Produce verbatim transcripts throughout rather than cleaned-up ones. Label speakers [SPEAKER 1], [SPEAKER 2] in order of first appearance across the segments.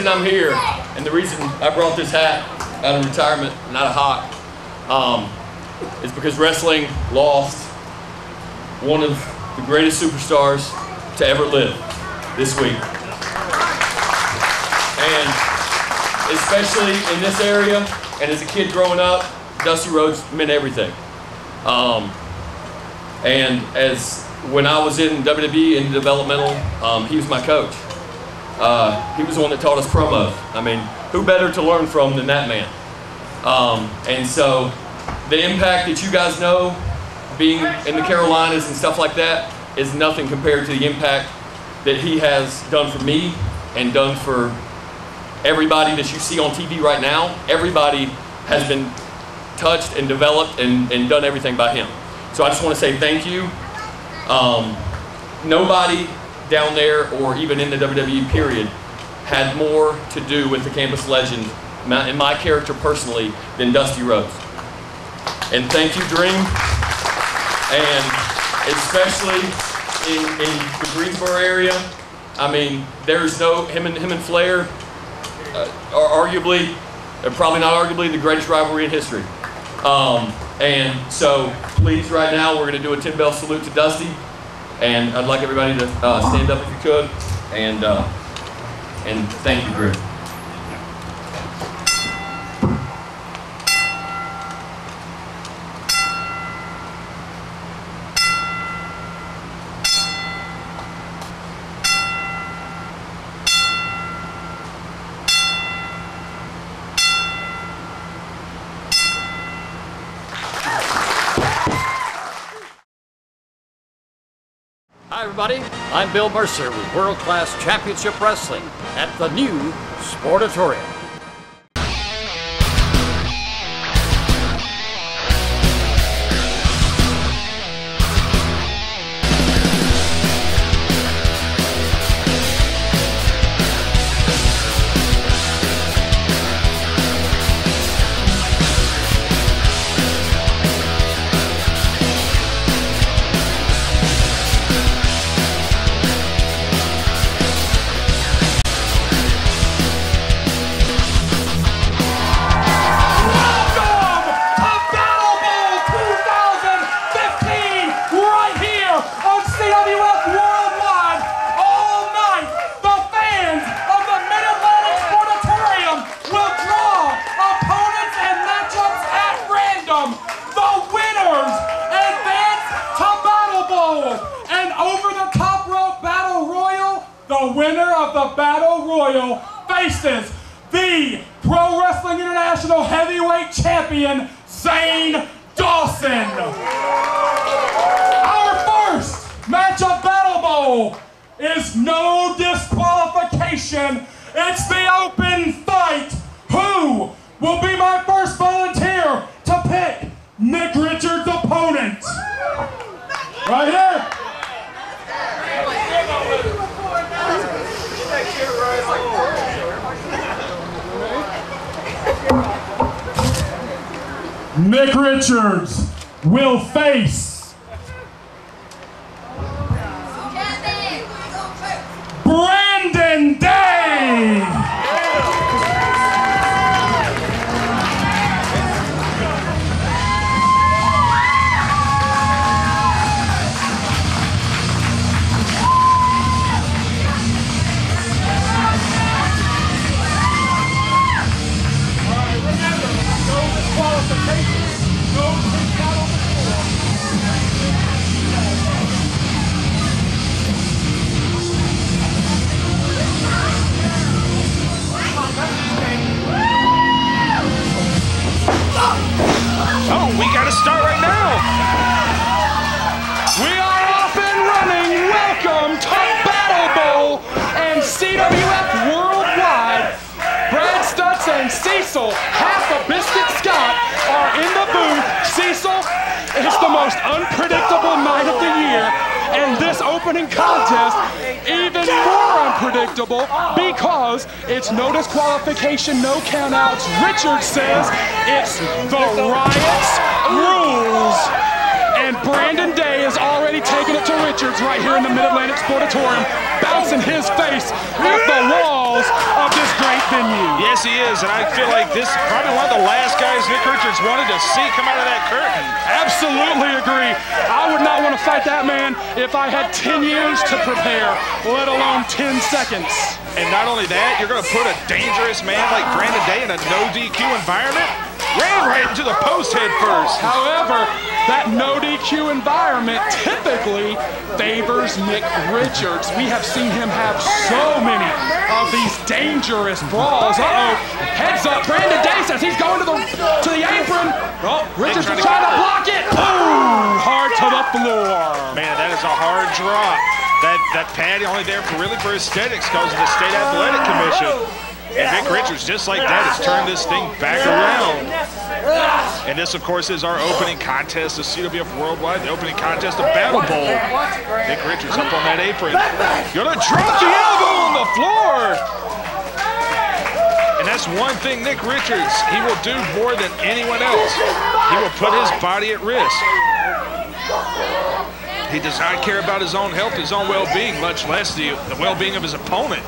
[SPEAKER 1] reason I'm here, and the reason I brought this hat out of retirement, not a hawk, um, is because wrestling lost one of the greatest superstars to ever live this week. And especially in this area, and as a kid growing up, Dusty Rhodes meant everything. Um, and as when I was in W W E in developmental, um, he was my coach. Uh, he was the one that taught us promos. I mean, who better to learn from than that man? Um, and so the impact that you guys know, being in the Carolinas and stuff like that, is nothing compared to the impact that he has done for me and done for everybody that you see on T V right now. Everybody has been touched and developed and, and done everything by him. So I just want to say thank you. Um, nobody down there or even in the W W E period had more to do with the campus legend and my character personally than Dusty Rhodes. And thank you, Dream. And especially in, in the Greensboro area, I mean, there's no, him and, him and Flair uh, are arguably, they're probably not arguably the greatest rivalry in history. Um, and so please right now, we're gonna do a ten bell salute to Dusty. And I'd like everybody to uh, stand up if you could. And, uh, and thank you, Drew.
[SPEAKER 2] Hi everybody, I'm Bill Mercer with World Class Championship Wrestling at the new Sportatorium.
[SPEAKER 3] The winner of the Battle Royal faces the Pro Wrestling International Heavyweight Champion, Zane Dawson. Our first matchup Battle Bowl is no disqualification. It's the open fight. Who will be my first volunteer to pick Nick Richards' opponent? Right here. Nick Richards will face Brandon Day.
[SPEAKER 4] Oh, we gotta start right now. We are off and running. Welcome to Battle Bowl and C W F Worldwide. Brad Stutz and Cecil, half a Biscuit Scott, are in the booth. Cecil, it's the most unpredictable night of the year, and this opening contest even more unpredictable because it's no disqualification, no countouts. Richard says it's the Riots rules. And Brandon Day is already taking it to Richards right here in the Mid-Atlantic Sportatorium, bouncing his face off the walls of this great
[SPEAKER 5] Yes, he is, and I feel like this is probably one of the last guys Nick Richards wanted to see come out of that curtain.
[SPEAKER 4] Absolutely agree. I would not want to fight that man if I had ten years to prepare, let alone ten seconds.
[SPEAKER 5] And not only that, you're going to put a dangerous man like Brandon Day in a no D Q environment? Ran right into the post head first.
[SPEAKER 4] However, that no D Q environment typically favors Nick Richards. We have seen him have so many of these dangerous brawls. Uh-oh, heads up, Brandon Day says he's going to the to the apron. Oh, Richards is trying to block it. Boom, hard to the floor.
[SPEAKER 5] Man, that is a hard drop. That, that pad only there for really for aesthetics because of the State Athletic Commission. And Nick Richards, just like that, has turned this thing back around. And this, of course, is our opening contest of C W F Worldwide, the opening contest of Battle Bowl. Nick Richards up on that apron. Gonna drop the elbow on the floor. And that's one thing Nick Richards, he will do more than anyone else. He will put his body at risk. He does not care about his own health, his own well-being, much less the, the well-being of his opponent.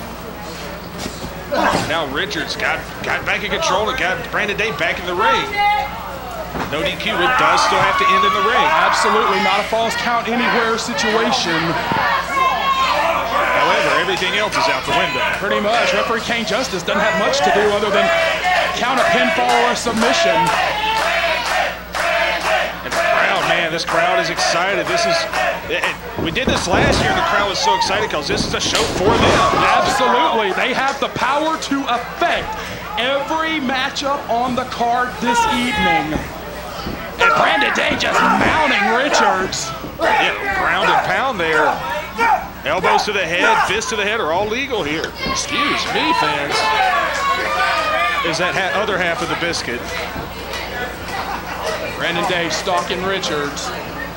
[SPEAKER 5] Now Richards got, got back in control and got Brandon Day back in the ring. No D Q, it does still have to end in the ring.
[SPEAKER 4] Absolutely, not a false count anywhere situation.
[SPEAKER 5] However, everything else is out the window.
[SPEAKER 4] Pretty much. Referee Kane Justice doesn't have much to do other than count a pinfall or a submission.
[SPEAKER 5] And the crowd, man, this crowd is excited. This is, it, it, we did this last year and the crowd was so excited because this is a show for them.
[SPEAKER 4] Absolutely. They have the power to affect every matchup on the card this evening. And Brandon Day just mounting Richards.
[SPEAKER 5] Yeah, ground and pound there. Elbows to the head, fists to the head are all legal here. Excuse me, fans. Is that ha other half of the biscuit.
[SPEAKER 4] Brandon Day stalking Richards.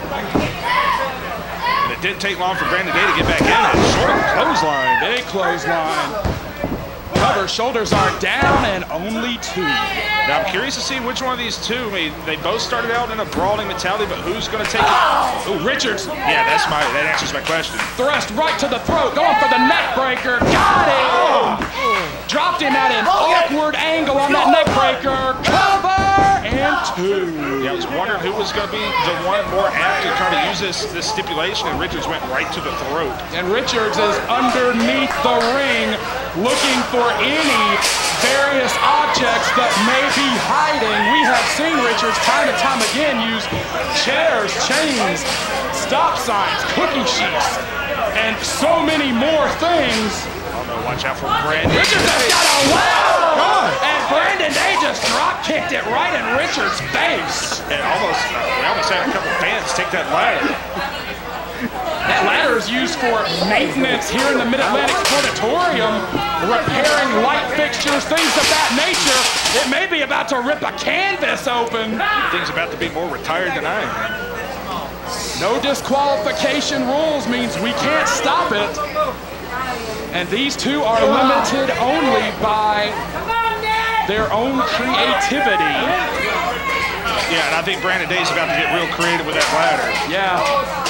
[SPEAKER 5] And it didn't take long for Brandon Day to get back in it. Short clothesline.
[SPEAKER 4] Big clothesline. Cover, shoulders are down, and only two.
[SPEAKER 5] Now, I'm curious to see which one of these two, I mean, they both started out in a brawling mentality, but who's going to take it?
[SPEAKER 4] Oh, Richards.
[SPEAKER 5] Yeah, that's my, that answers my question.
[SPEAKER 4] Thrust right to the throat, going for the neck breaker. Got it. Oh. Dropped him at an awkward angle on that neck breaker. Cover and two.
[SPEAKER 5] Yeah, I was wondering who was going to be the one more apt to try to use this, this stipulation, and Richards went right to the throat.
[SPEAKER 4] And Richards is underneath the ring looking for any various objects that may be hiding. We have seen Richards time and time again use chairs, chains, stop signs, cookie sheets, and so many more things.
[SPEAKER 5] Oh no, watch out for Brandon.
[SPEAKER 4] Richards has got a wow! And Brandon Day just drop kicked it right in Richards' face.
[SPEAKER 5] And almost, uh, we almost had a couple fans take that ladder.
[SPEAKER 4] That ladder is used for maintenance here in the Mid-Atlantic Sportatorium, repairing light fixtures, things of that nature. It may be about to rip a canvas open.
[SPEAKER 5] Thing's about to be more retired than I am.
[SPEAKER 4] No disqualification rules means we can't stop it. And these two are limited only by their own creativity.
[SPEAKER 5] Yeah, and I think Brandon Day's about to get real creative with that ladder.
[SPEAKER 4] Yeah.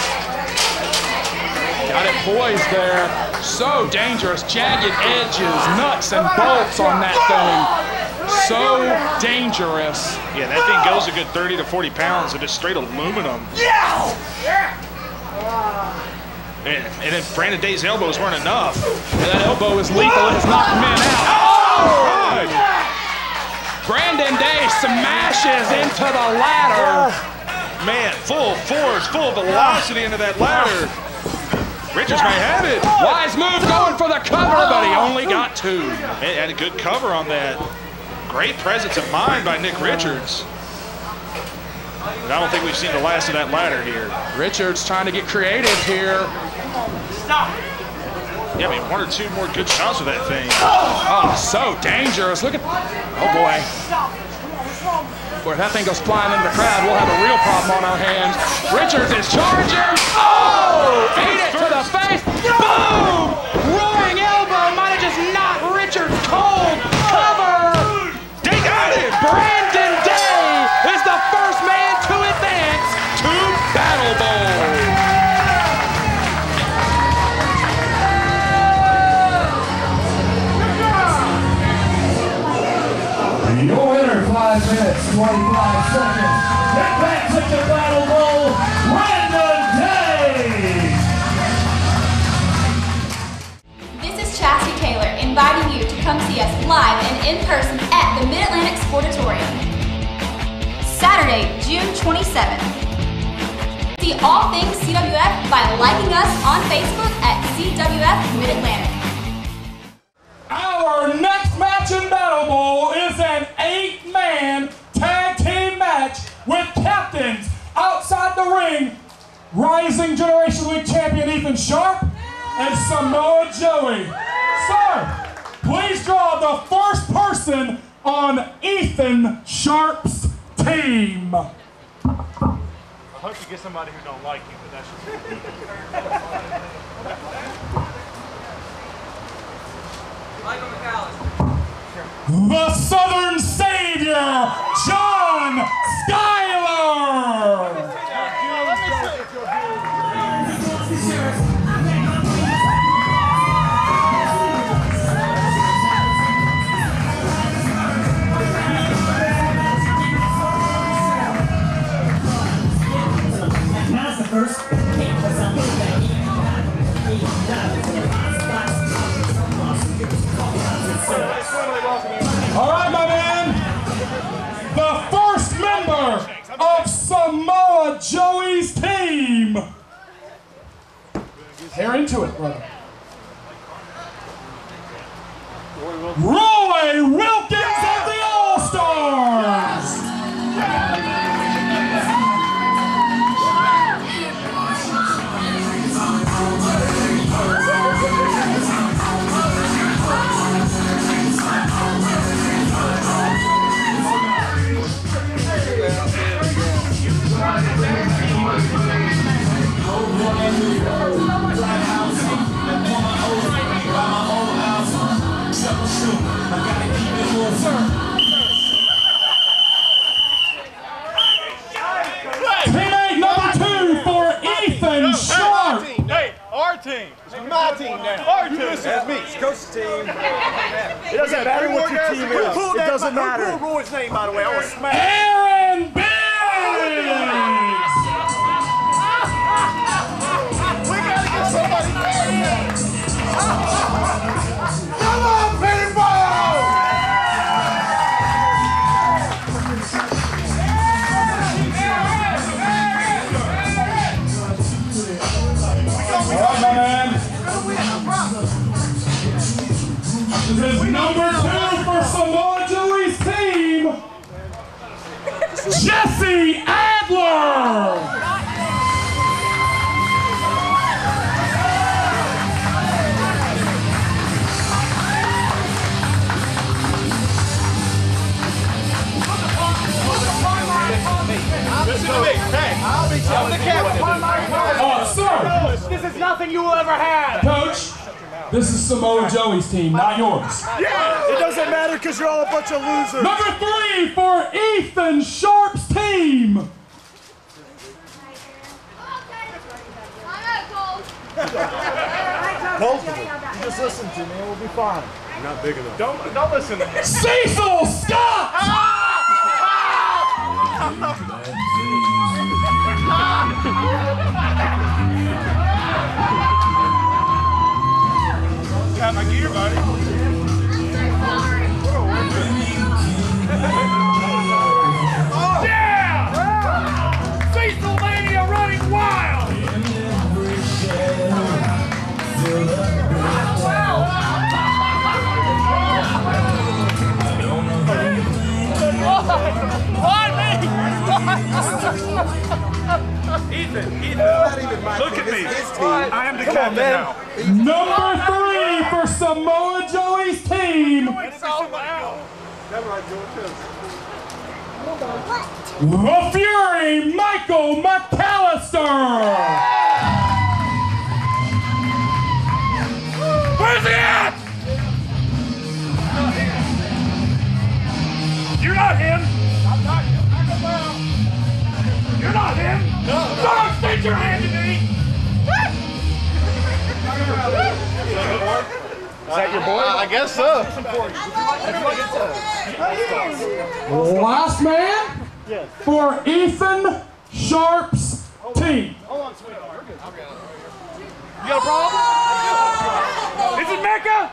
[SPEAKER 4] Got it poised there. So dangerous. Jagged edges, nuts and bolts on that thing. So dangerous.
[SPEAKER 5] Yeah, that thing goes a good thirty to forty pounds and it's straight aluminum. And, and if Brandon Day's elbows weren't enough.
[SPEAKER 4] And that elbow is lethal. It's knocked men out. Oh! Brandon Day smashes into the ladder.
[SPEAKER 5] Man, full force, full velocity into that ladder. Richards may have it.
[SPEAKER 4] Wise move going for the cover, but he only got two.
[SPEAKER 5] Man, had a good cover on that. Great presence of mind by Nick Richards. But I don't think we've seen the last of that ladder here.
[SPEAKER 4] Richards trying to get creative here.
[SPEAKER 5] Yeah, I mean, one or two more good shots with that thing.
[SPEAKER 4] Oh, so dangerous. Look at, oh boy. Boy, if that thing goes flying into the crowd, we'll have a real problem on our hands. Richards is charging. Oh, ate it to the face. Boom! Roaring elbow might have just knocked Richards cold. Cover.
[SPEAKER 5] They got it.
[SPEAKER 4] Brandon Day is the first man to advance to Battle Bowl.
[SPEAKER 3] five minutes, twenty-five seconds. Impact at the Battle Bowl, Brandon Day!
[SPEAKER 6] This is Chastity Taylor inviting you to come see us live and in person at the Mid-Atlantic Sportatorium. Saturday, June twenty-seventh. See all things C W F by liking us on Facebook at C W F Mid-Atlantic.
[SPEAKER 3] Our next match in Battle Bowl is an eight-man tag team match with captains outside the ring, rising Generation League champion Ethan Sharp and Samoa Joey. Sir, please draw the first person on Ethan Sharp's team.
[SPEAKER 5] I hope you get somebody who don't like you, but that's just
[SPEAKER 7] Michael McAllister.
[SPEAKER 3] The Southern Savior, John Schuyler.
[SPEAKER 8] Now's the first.
[SPEAKER 3] All right, my man. The first member of Samoa Joey's team. Hair into it, brother. Roy Wilkins of the All-Stars. Teammate number two for Ethan Sharp.
[SPEAKER 5] Hey, our team. It's my team now. Our team.
[SPEAKER 9] That's me. It's Coach's team. It doesn't matter what your team is. It doesn't matter. Who Roy's name, by the way? I want to smash.
[SPEAKER 3] Aaron Biggs.
[SPEAKER 9] We gotta get somebody there. Come on, people!
[SPEAKER 3] All right, my man. This is number two for Samoa Joey's team, Jesse Adler.
[SPEAKER 9] Listen to me. Hey, I'll be telling the captain.
[SPEAKER 3] Uh, sir,
[SPEAKER 9] This is nothing you will ever have.
[SPEAKER 3] Coach, this is Samoa Joey's team, not yours.
[SPEAKER 9] Yeah, it doesn't matter because you're all a bunch of losers.
[SPEAKER 3] Number three for Ethan Sharp's team,
[SPEAKER 9] Both of them. You just listen to me and we'll be fine. You're not big enough.
[SPEAKER 5] Don't, don't listen to me.
[SPEAKER 3] Cecil Scott.
[SPEAKER 5] Got my gear, buddy.
[SPEAKER 4] Yeah! Cecil Mania running wild!
[SPEAKER 5] Ethan, Ethan, look at me. I am the captain now.
[SPEAKER 3] Number three for Samoa Joey's team, the Fury, Michael McAllister.
[SPEAKER 4] Where's he at? You're not him. You're not him. Don't extend your hand to me.
[SPEAKER 5] All
[SPEAKER 9] that your boy?
[SPEAKER 5] I guess so.
[SPEAKER 3] Last man for Ethan Sharp's team.
[SPEAKER 9] Hold on, sweetheart. You got a problem? Is it Mecca?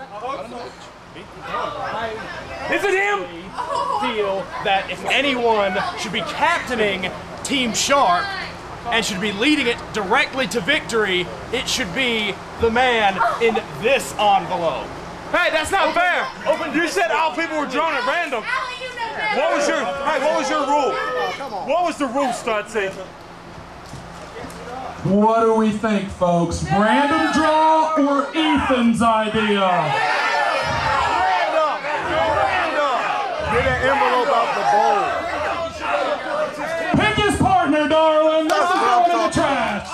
[SPEAKER 9] Is it him? Feel that if anyone should be captaining Team Sharp and should be leading it directly to victory, it should be the man in this envelope. Hey, that's not fair. Open. You said all people were drawn at random. What was your? Hey, what was your rule? What was the rule, Stutzy?
[SPEAKER 3] What do we think, folks? Random draw or Ethan's idea?
[SPEAKER 9] Random. Random. Get an envelope out the bowl.
[SPEAKER 3] Pick his partner, darling. This is going in the trash.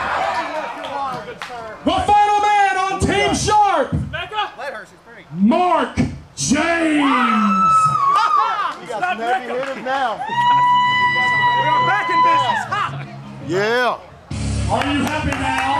[SPEAKER 3] The final man on Team Sharp, Mark James.
[SPEAKER 9] You got some heavy hitters now. We are back in business. Ha! Yeah.
[SPEAKER 3] Are you happy now?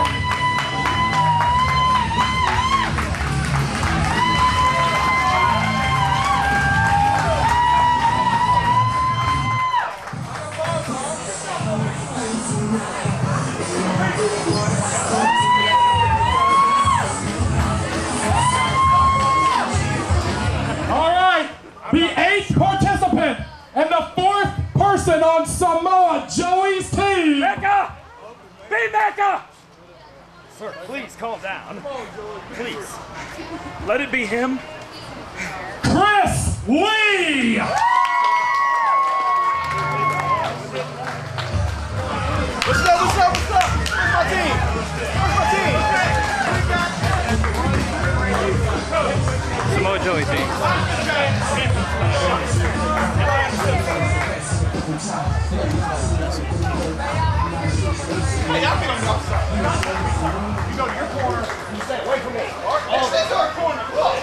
[SPEAKER 3] All right, the eighth participant and the fourth person on Samoa Joey's team.
[SPEAKER 9] Mecca! Be Mecca! Sir, please calm down. Please. Let it be him.
[SPEAKER 3] Chris Lee!
[SPEAKER 9] What's up, what's up, what's up? Where's my team? Where's my team?
[SPEAKER 5] Samoa Joey team.
[SPEAKER 9] Hey, I'll be on the outside. You go to your corner, you stay away from me. This is our corner.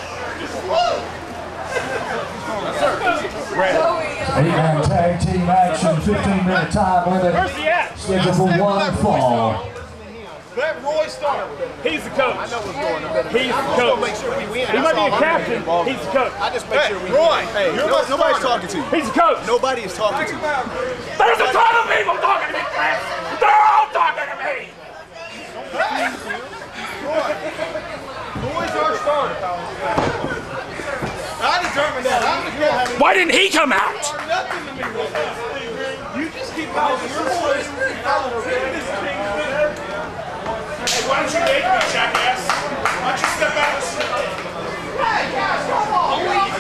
[SPEAKER 8] Eight-man tag team action, fifteen minute time limit.
[SPEAKER 9] Where's he at?
[SPEAKER 8] Scheduled for one fall.
[SPEAKER 9] Let Roy start. He's the coach. I know what's going on. He's the coach. Make sure we win. He might be a captain. He's the coach. I just make sure we win. Roy, hey, nobody's, nobody's talking to you. He's the coach. Nobody is talking to you. There's a ton of people talking to me, Chris. They're all talking to me. Roy's our starter. I determined that. Why didn't he come out? You just keep out your boys. Hey, why don't you make me, jackass? Why don't you step out and sit? Hey, guys, come on!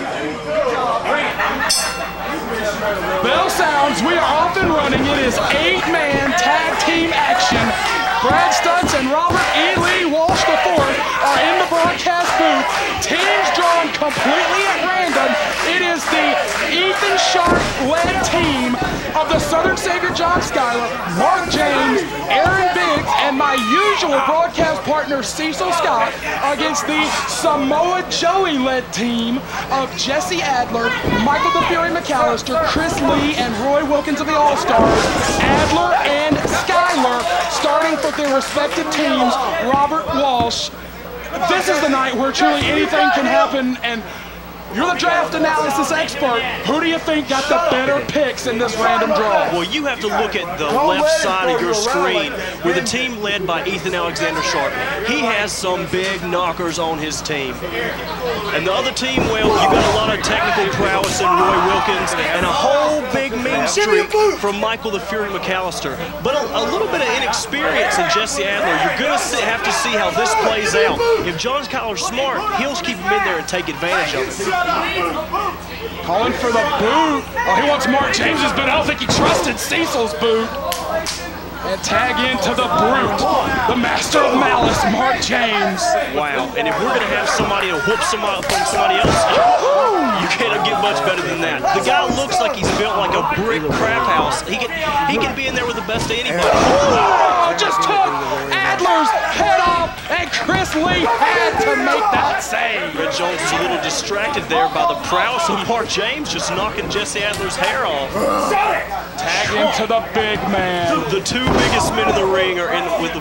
[SPEAKER 9] Bell sounds, we are off and running. It is eight-man tag team action. Brad Stutz and Robert E. Lee Walsh the fourth are in the broadcast booth. Teams drawn completely at random. It is the Ethan Sharp-led team of the Southern Savior John Schuyler, Mark James, Aaron Biggs, and my usual broadcast partner Cecil Scott against the Samoa Joey-led team of Jesse Adler, Michael the Fury McAllister, Chris Lee, and Roy Wilkins of the All-Stars. Adler and Schuyler starting for their respective teams. Robert Walsh. This is the night where truly anything can happen, and you're the draft analysis expert. Who do you think got the better picks in this random draw?
[SPEAKER 10] Well, you have to look at the left side of your screen with a team led by Ethan Alexander Sharp. He has some big knockers on his team. And the other team, well, you got a lot of technical prowess in Roy Wilkins and a whole big mean streak from Michael the Fury McAllister. But a, a little bit of inexperience in Jesse Adler. You're going to have to see how this plays out. If John Schuyler's smart, he'll keep him in there and take advantage of it.
[SPEAKER 3] Calling for the boot. Oh, he wants Mark James's boot. I don't think he trusted Cecil's boot. And tag into the brute, the master of malice, Mark James.
[SPEAKER 10] Wow, and if we're going to have somebody to whoop somebody from somebody else, you can't get much better than that. The guy looks like he's built like a brick crap house. He can, he can be in there with the best of anybody.
[SPEAKER 3] Oh, just took Adler's head off, and Chris Lee had to make that save.
[SPEAKER 10] Red Jones is a little distracted there by the prowess of Mark James just knocking Jesse Adler's hair off.
[SPEAKER 3] Tag into the big man.
[SPEAKER 10] The two biggest men in the ring are in with the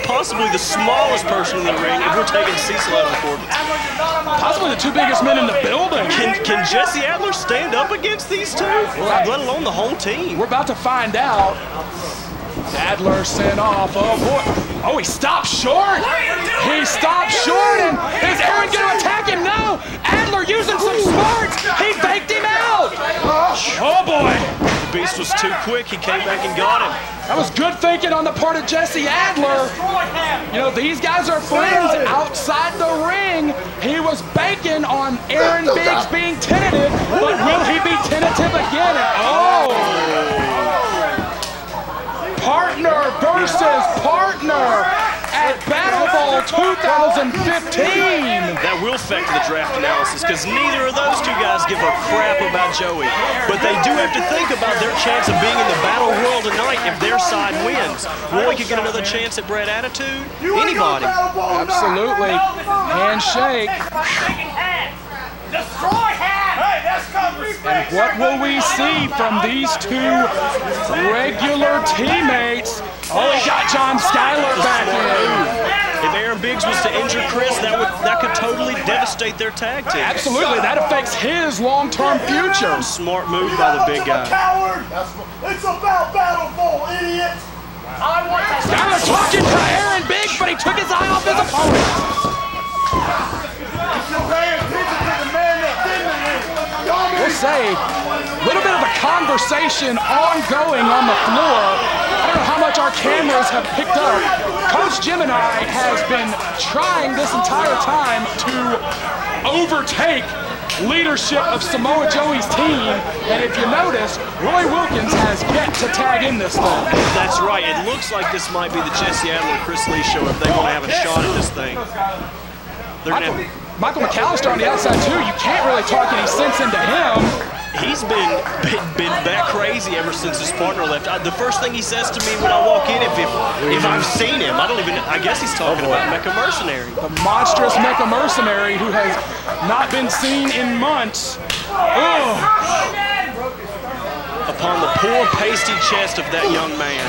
[SPEAKER 10] possibly the smallest person in the ring if we're taking Cecil out of accordance.
[SPEAKER 9] Possibly the two biggest men in the building.
[SPEAKER 10] Can, can Jesse Adler stand up against these two? Well, let alone the whole team.
[SPEAKER 9] We're about to find out. Adler sent off. Oh, boy. Oh, he stopped short. He stopped short. And is Aaron going to attack him? No. Adler using some smarts. He faked him out. Oh, boy.
[SPEAKER 10] The Beast was too quick. He came back and got him.
[SPEAKER 9] That was good thinking on the part of Jesse Adler. You know, these guys are friends outside the ring. He was banking on Aaron Biggs being tentative, but will he be tentative again? And oh! Partner versus partner at Battle Bowl two thousand fifteen.
[SPEAKER 10] That will affect the draft analysis because neither of those two guys give a crap about Joey. But they do have to think about their chance of being in the battle royal tonight if their side wins. Roy could get another chance at Brad Attitude. Anybody.
[SPEAKER 9] Absolutely. Handshake.
[SPEAKER 11] Destroy him! Hey, that's
[SPEAKER 9] And what will we see from these two regular teammates? Oh, he got John Skyler back in.
[SPEAKER 10] If Aaron Biggs was to injure Chris, that would that could totally devastate their tag team.
[SPEAKER 9] Absolutely, that affects his long-term future.
[SPEAKER 10] Smart move by the big guy.
[SPEAKER 11] Coward! It's about Battle Bowl, idiot! I want to
[SPEAKER 9] Skyler talking to Aaron Biggs, but he took his eye off his opponent. We'll say a little bit of a conversation ongoing on the floor. I don't know how much our cameras have picked up. Coach Gemini has been trying this entire time to overtake leadership of Samoa Joey's team, and if you notice, Roy Wilkins has yet to tag in this thing.
[SPEAKER 10] That's right. It looks like this might be the Jesse Adler Chris Lee show if they want to have a shot at this thing. They're
[SPEAKER 9] Michael,
[SPEAKER 10] gonna have,
[SPEAKER 9] Michael McAllister on the outside too. You can't really talk any sense into him.
[SPEAKER 10] He's been, been been that crazy ever since his partner left. I, the first thing he says to me when I walk in, if, if if I've seen him, I don't even. I guess he's talking about Mecha Mercenary.
[SPEAKER 9] The monstrous Mecha Mercenary who has not been seen in months. Ugh.
[SPEAKER 10] Upon the poor pasty chest of that young man.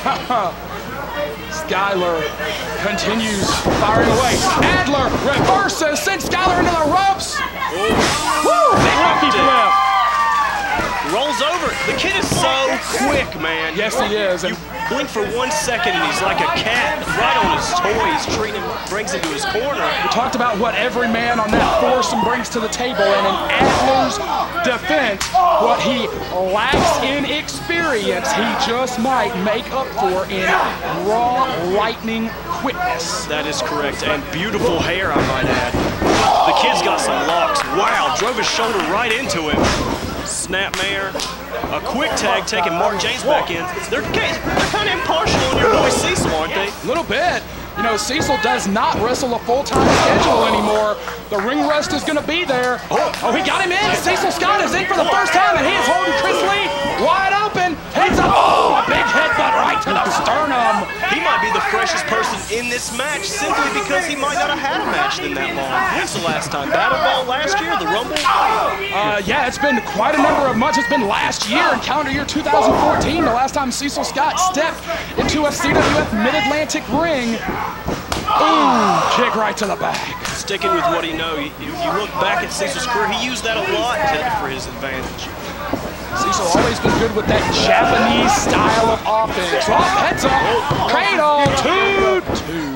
[SPEAKER 9] Skyler continues firing away. Adler reverses, sends Skyler into the ropes. Woo! Big monkey flip.
[SPEAKER 10] Rolls over. The kid is so quick, man.
[SPEAKER 9] Yes, he is.
[SPEAKER 10] You blink for one second and he's like a cat right on his toys, treating him, brings him to his corner.
[SPEAKER 9] We talked about what every man on that foursome brings to the table, and in Adler's defense, what he lacks in experience, he just might make up for in raw lightning quickness.
[SPEAKER 10] That is correct, and beautiful hair, I might add. The kid's got some locks. Wow, drove his shoulder right into him. Snapmare, a quick tag taking Mark James back in. They're, they're kind of impartial on your boy Cecil, aren't they?
[SPEAKER 9] A little bit. You know, Cecil does not wrestle a full-time schedule anymore. The ring rust is going to be there. Oh, oh, he got him in. Cecil Scott is in for the first time, and he is holding Chris Lee wide open. Heads up. Oh, a big headbutt right to the sternum.
[SPEAKER 10] He might be the freshest person in this match simply because he might not have had a match in that long. When's the last time? Battle Ball last year? The Rumble?
[SPEAKER 9] Uh, yeah, it's been quite a number of months. It's been last year, in calendar year two thousand fourteen, the last time Cecil Scott stepped into a C W F Mid-Atlantic ring. Ooh, kick right to the back.
[SPEAKER 10] Sticking with what he knows. If you look back at Cecil's career, he used that a lot to, for his advantage.
[SPEAKER 9] Cecil always been good with that Japanese style of offense. Oh, heads up. Cradle, two, two.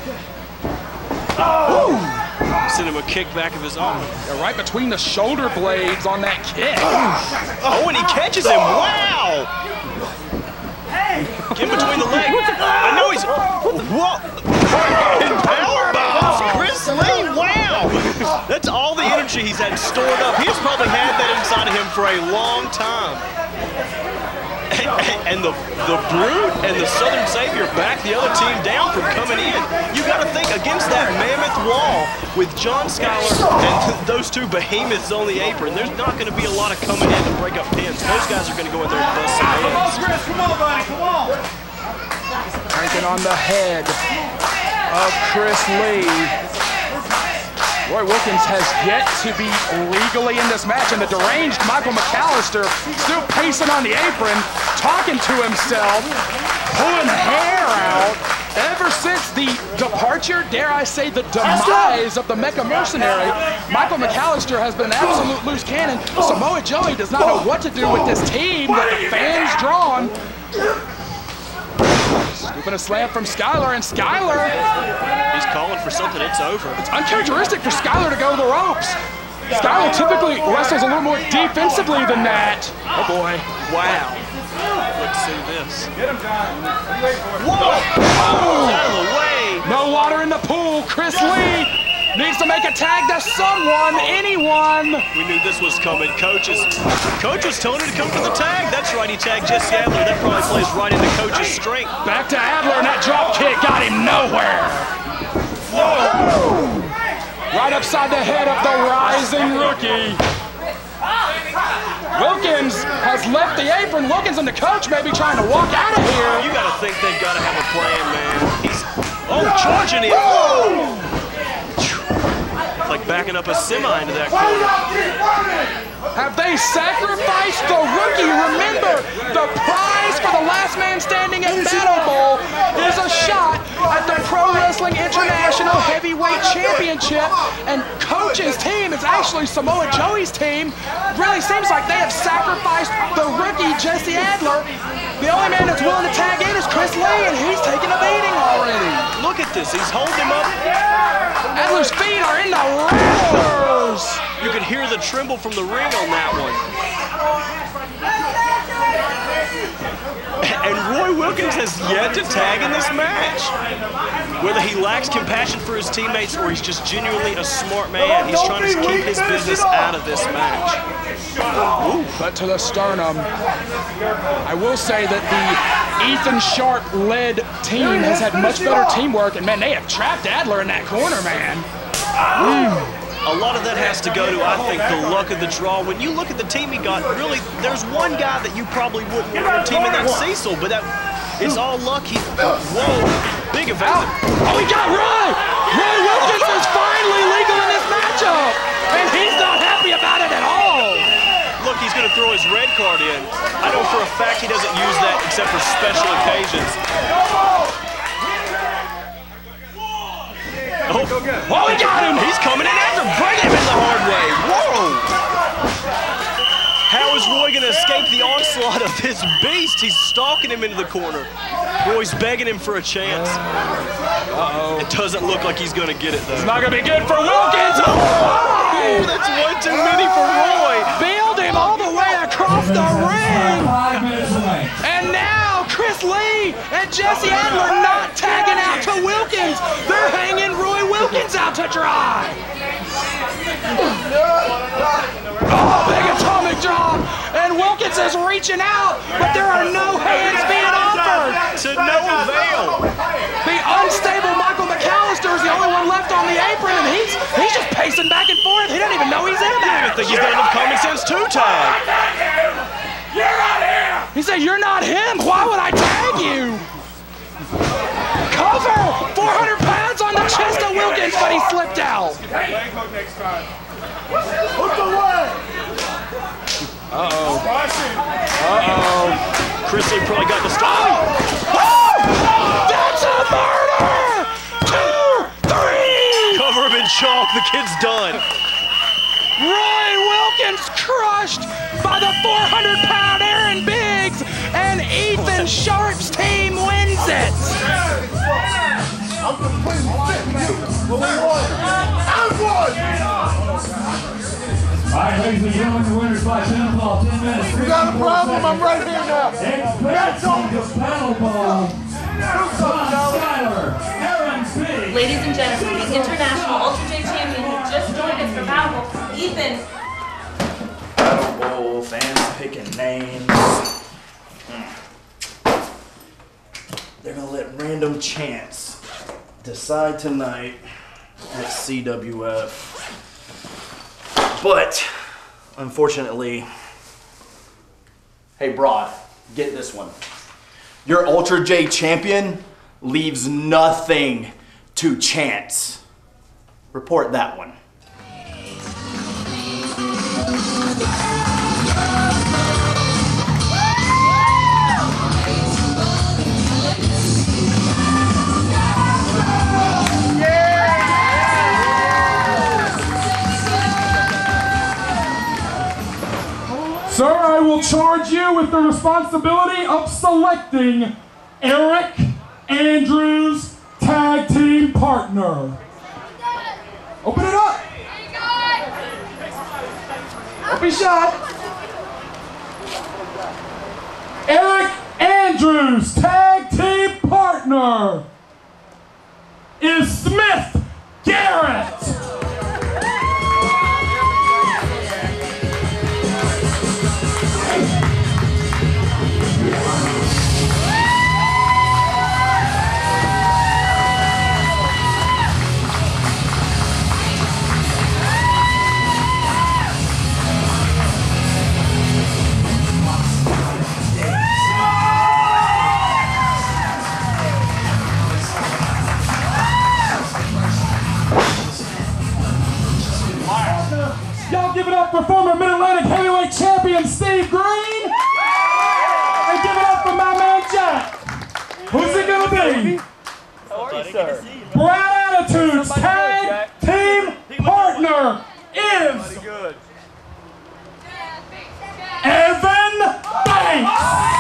[SPEAKER 9] Ooh.
[SPEAKER 10] Send him a kick back of his own.
[SPEAKER 9] Yeah, right between the shoulder blades on that kick.
[SPEAKER 10] Oh, and he catches him. Wow. In between the legs. I know he's. Whoa. And power bombs. Chris Lee. Wow. That's all the energy he's had stored up. He's probably had that inside of him for a long time. And the the Brute and the Southern Savior back the other team down from coming in. You got to think against that mammoth wall with John Skyler and th those two behemoths on the apron. There's not going to be a lot of coming in to break up pins. Those guys are going to go in there and bust some heads.
[SPEAKER 11] Chris, come on, buddy, come on!
[SPEAKER 9] Cranking on the head of Chris Lee. Roy Wilkins has yet to be legally in this match, and the deranged Michael McAllister still pacing on the apron, talking to himself, pulling hair out, Ever since the departure, dare I say the demise of the Mecha Mercenary, Michael McAllister has been an absolute loose cannon. Samoa Joe does not know what to do with this team that the fans drawn. Scooping a slam from Skylar, and Skylar.
[SPEAKER 10] He's calling for something, it's over.
[SPEAKER 9] It's uncharacteristic for Skylar to go to the ropes. Skylar typically wrestles a little more defensively than that. Oh boy.
[SPEAKER 10] Wow. Let's see this. Whoa! Oh, out of the way.
[SPEAKER 9] No water in the pool. Chris Lee needs to make a tag to someone, anyone.
[SPEAKER 10] We knew this was coming. Coaches, Coach was telling him to come for the tag. That's right, he tagged Jesse Adler. That probably plays right into Coach's strength.
[SPEAKER 9] Back to Adler, and that drop kick got him nowhere. Whoa! Right upside the head of the rising rookie. Wilkins has left the apron. Wilkins and the coach may be trying to walk out of here.
[SPEAKER 10] You gotta think they've gotta have a plan, man. He's, oh, charging him. Like backing up a semi into that corner.
[SPEAKER 9] Have they sacrificed the rookie? Remember, the prize for the last man standing at Battle Bowl is a shot at the Pro Wrestling International Heavyweight Championship, and Coach's team is actually Samoa Joe's team. Really seems like they have sacrificed the rookie, Jesse Adler. The only man that's willing to tag in is Chris Lee, and he's taking a beating already.
[SPEAKER 10] Look at this, he's holding him up.
[SPEAKER 9] Adler's feet are in the rafters.
[SPEAKER 10] You can hear the tremble from the ring on that one. And Roy Wilkins has yet to tag in this match. Whether he lacks compassion for his teammates or he's just genuinely a smart man, he's trying to keep his business out of this match.
[SPEAKER 9] Ooh, but to the sternum. I will say that the Ethan Sharp-led team has had much better teamwork, and man, they have trapped Adler in that corner, man. Mm.
[SPEAKER 10] A lot of that has to go to, I think, the luck of the draw. When you look at the team he got, really, there's one guy that you probably wouldn't want on your team, and that's Cecil, but that it's all luck. He, whoa, big event.
[SPEAKER 9] Oh, he got Roy! Roy Wilkins is finally legal in this matchup, and he's not happy about it at all.
[SPEAKER 10] Look, he's going to throw his red card in. I know for a fact he doesn't use that except for special occasions. Oh,
[SPEAKER 9] oh, he got him!
[SPEAKER 10] He's coming in after, bringing him in the hard way. Whoa! How is Roy going to escape the onslaught of this beast? He's stalking him into the corner. Roy's begging him for a chance.
[SPEAKER 9] Uh-oh.
[SPEAKER 10] It doesn't look like he's going to get it, though.
[SPEAKER 9] It's not going to be good for Wilkins!
[SPEAKER 10] Oh, that's one too many for Roy.
[SPEAKER 9] Bailed him all the way across the ring! And now Chris Lee and Jesse Adler not tagging out to Wilkins. They're hanging Roy Wilkins out to dry. Oh, big atomic drop. And Wilkins is reaching out, but there are no hands being offered.
[SPEAKER 10] To no avail.
[SPEAKER 9] The unstable Michael McAllister is the only one left on the apron, and he's he's just pacing back and forth. He doesn't even know he's in
[SPEAKER 10] I
[SPEAKER 9] there.
[SPEAKER 10] don't think he's got enough common sense to tag.
[SPEAKER 11] You're not him!
[SPEAKER 9] He said, "You're not him. Why would I tag you?" Cover! four hundred pounds on the chest of Wilkins, but he slipped out.
[SPEAKER 11] Leg hook next time. Hook the leg!
[SPEAKER 9] Uh-oh.
[SPEAKER 11] Uh-oh.
[SPEAKER 10] Chris Lee probably got the stop.
[SPEAKER 9] Oh! That's a murder! Two, three!
[SPEAKER 10] Cover him in chalk. The kid's done.
[SPEAKER 9] Roy Wilkins crushed by the four hundred pound Aaron Biggs, and Ethan Sharp's team wins it.
[SPEAKER 11] I'm completely sick of you. But we won. I won!
[SPEAKER 8] All right, ladies and gentlemen, the winners by ten fall, ten minutes.
[SPEAKER 11] You got a problem? I'm right here now. That's all.
[SPEAKER 8] Battle Bowl. Skylar, Aaron Biggs.
[SPEAKER 12] Ladies and gentlemen, the International Ultra J Champion who just joined us for Battle Bowl, Ethan.
[SPEAKER 13] Battle Bowl, fans picking names. They're gonna let random chance decide tonight at C W F. But, unfortunately, hey Broad, get this one. Your Ultra J champion leaves nothing to chance. Report that one.
[SPEAKER 3] I will charge you with the responsibility of selecting Eric Andrews' tag team partner. Open it up. Don't be shy. Eric Andrews' tag team partner is Smith Garrett. Y'all give it up for former Mid-Atlantic Heavyweight Champion Steve Green. And give it up for my man Jack. Who's it gonna be? Brad Attitude's tag team partner is Evan Banks.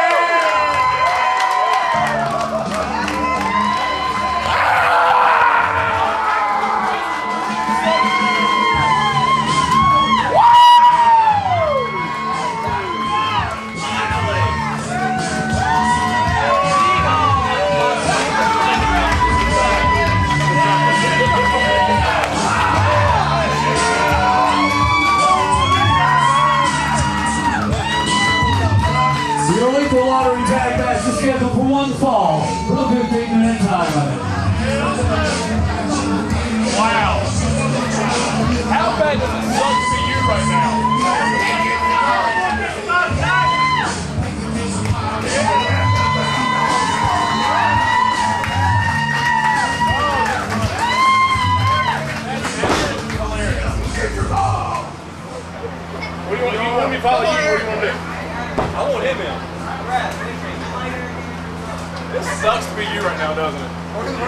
[SPEAKER 8] The lottery tag match is scheduled for one fall with a fifteen minute time limit.
[SPEAKER 3] Wow. How bad does it suck to be you right now? What do you want, you want me to follow you? What do you want to do? I want him in. This sucks to be you right now, doesn't it?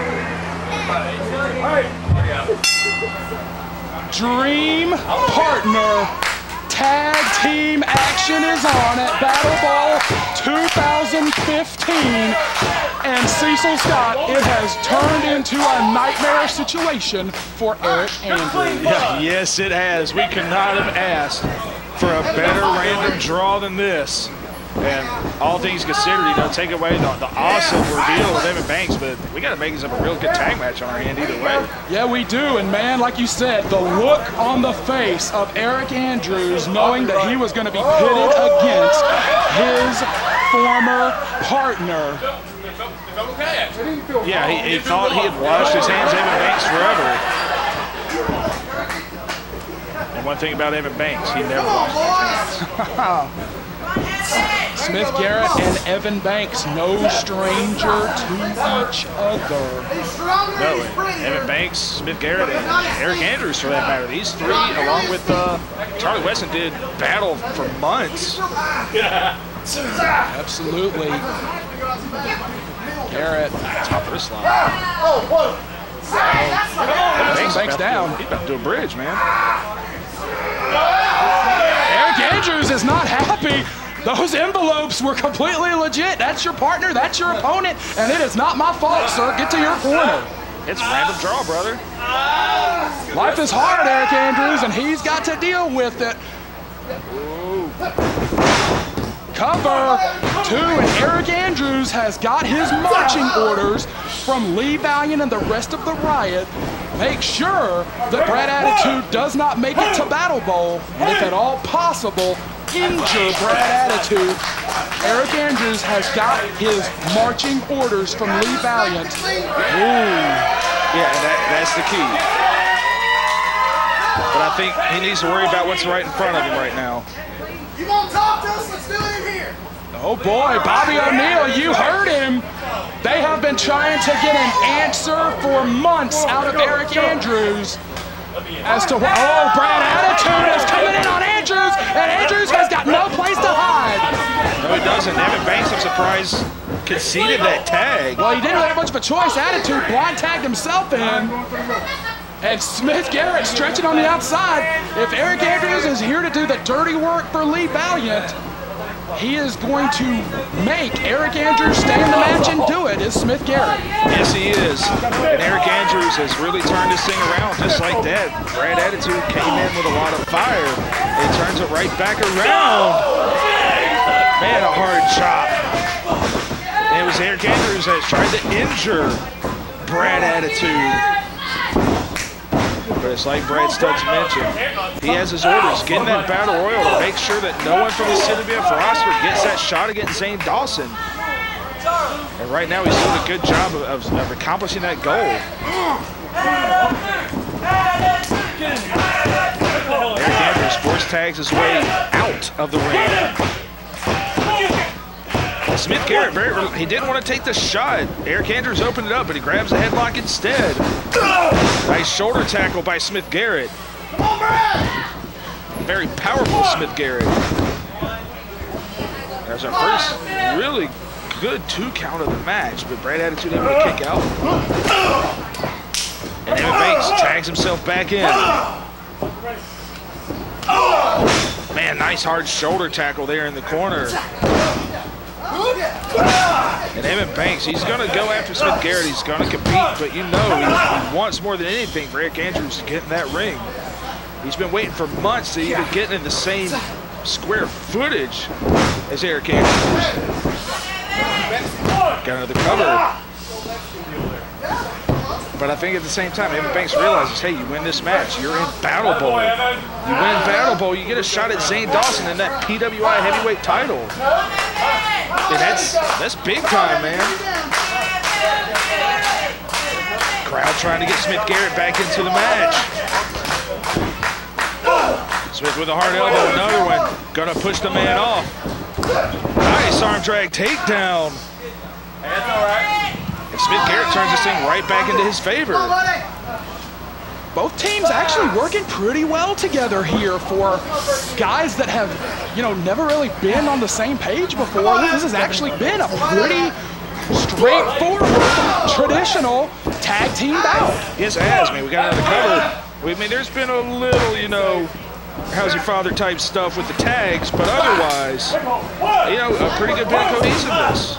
[SPEAKER 9] Dream partner tag team action is on at Battle Bowl two thousand fifteen, and Cecil Scott, it has turned into a nightmare situation for Eric Andrews.
[SPEAKER 5] Yeah, yes, it has. We could not have asked for a better random draw than this. And all things considered, you know, take away the, the awesome reveal of Evan Banks, but we got to make this up a real good tag match on our hand either way.
[SPEAKER 9] Yeah, we do. And man, like you said, the look on the face of Eric Andrews knowing that he was going to be pitted against his former partner.
[SPEAKER 5] Yeah, he, he thought he had washed his hands of Evan Banks forever. And one thing about Evan Banks, he never washed his hands.
[SPEAKER 9] Smith Garrett and Evan Banks, no stranger to each other.
[SPEAKER 5] No, Evan Banks, Smith Garrett, and Eric Andrews, for that matter. These three, along with uh, Charlie Weston, did battle for months.
[SPEAKER 9] Absolutely. Garrett,
[SPEAKER 5] top of this line.
[SPEAKER 9] Banks, Banks down.
[SPEAKER 5] He's about to do a bridge, man.
[SPEAKER 9] Eric Andrews is not happy. Those envelopes were completely legit. That's your partner, that's your opponent, and it is not my fault, sir. Get to your corner.
[SPEAKER 5] It's a random draw, brother.
[SPEAKER 9] Life is hard, Eric Andrews, and he's got to deal with it. Ooh. Cover two, and Eric Andrews has got his marching orders from Lee Valiant and the rest of the Riot. Make sure that Brad Attitude does not make it to Battle Bowl, and if at all possible, injure Brad Attitude. Eric Andrews has got his marching orders from Lee Valiant. Ooh.
[SPEAKER 5] Yeah, that, that's the key. But I think he needs to worry about what's right in front of him right now.
[SPEAKER 11] You gonna talk to us? Let's do it in here.
[SPEAKER 9] Oh boy, Bobby O'Neill, you heard him. They have been trying to get an answer for months out of Eric Andrews as to what, oh, Brad Attitude is coming in on Andrews, and Andrews has got no place to hide.
[SPEAKER 5] No, he doesn't. Evan Banks, I'm surprised, conceded that tag.
[SPEAKER 9] Well, he didn't have much of a choice. Attitude blind tagged himself in. And Smith Garrett stretching on the outside. If Eric Andrews is here to do the dirty work for Lee Valiant, he is going to make Eric Andrews stay in the match and do it, is Smith Garrett.
[SPEAKER 5] Yes, he is. And Eric Andrews has really turned this thing around just like that. Brad Attitude came in with a lot of fire. He turns it right back around. Man, a hard chop. And it was Eric Andrews that tried to injure Brad Attitude. But it's like Brad Stutz mentioned, he has his orders, getting that battle royal to make sure that no one from the C W F roster gets that shot against Zane Dawson. And right now he's doing a good job of, of, of accomplishing that goal. Eric Andrews force tags his way out of the ring. Smith Garrett, very, he didn't want to take the shot. Eric Andrews opened it up, but he grabs the headlock instead. Nice shoulder tackle by Smith Garrett. Very powerful Smith Garrett. There's our first really good two count of the match, but Brad Attitude able to kick out. And Evan Banks tags himself back in. Man, nice hard shoulder tackle there in the corner. And Evan Banks, he's going to go after Smith Garrett. He's going to compete, but you know he, he wants more than anything for Eric Andrews to get in that ring. He's been waiting for months to even get in the same square footage as Eric Andrews. Got another cover. But I think at the same time, Evan Banks realizes, hey, you win this match, you're in Battle Bowl. You win Battle Bowl, you get a shot at Zane Dawson in that P W I heavyweight title. And that's, that's big time, man. Crowd trying to get Smith Garrett back into the match. Smith with a hard elbow, another one. Gonna push the man off. Nice arm drag takedown.
[SPEAKER 11] That's all right.
[SPEAKER 5] And Smith Garrett turns this thing right back into his favor.
[SPEAKER 9] Both teams actually working pretty well together here for guys that have, you know, never really been on the same page before. This has actually been a pretty straightforward, traditional tag team bout.
[SPEAKER 5] Yes, it has. I mean, we got another cover. I mean, there's been a little, you know, how's your father type stuff with the tags, but otherwise, you know, a pretty good bit of cohesiveness.